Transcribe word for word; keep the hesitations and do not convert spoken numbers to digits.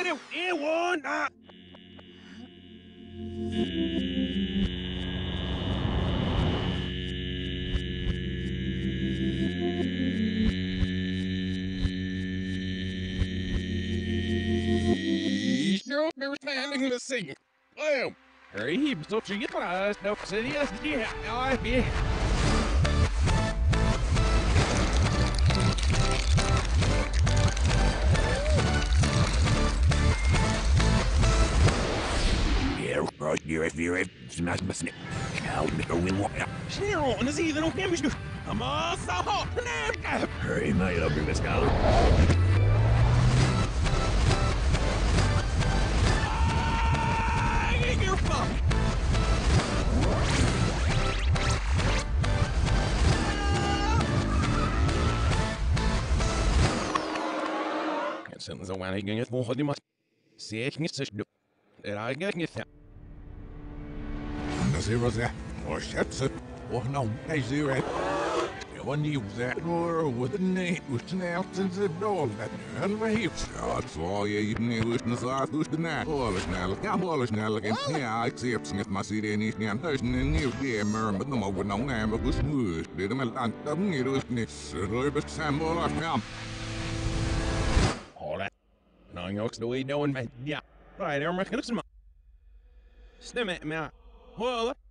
don't hear one. Ah. You're standing the sing. Well, hurry, so she gets class. No, serious. Yeah, I be. You're if you're smash my snake. I'll make a win. Cheryl, and the sea, they don't damage you. I'm all so hot. Hurry, my love, Miss Gal. You're fucked. Sentence away again at more than much. See, I can get that I get it. Zero that, or shuts it, or no, I zero it. One use that or with a name, which now since the door that and right. Shots all you knew was the sauce, who's the night. All is now, I'm all is now again. Yeah, I accept Smith, my city, and he's now person in new gamer, but no more with no name of was smooth. Did him a lot of needles, Nick's a little bit sample of him. All that. No, you're the way doing, man. Yeah, right, I'm making some. Stem it, man. Well,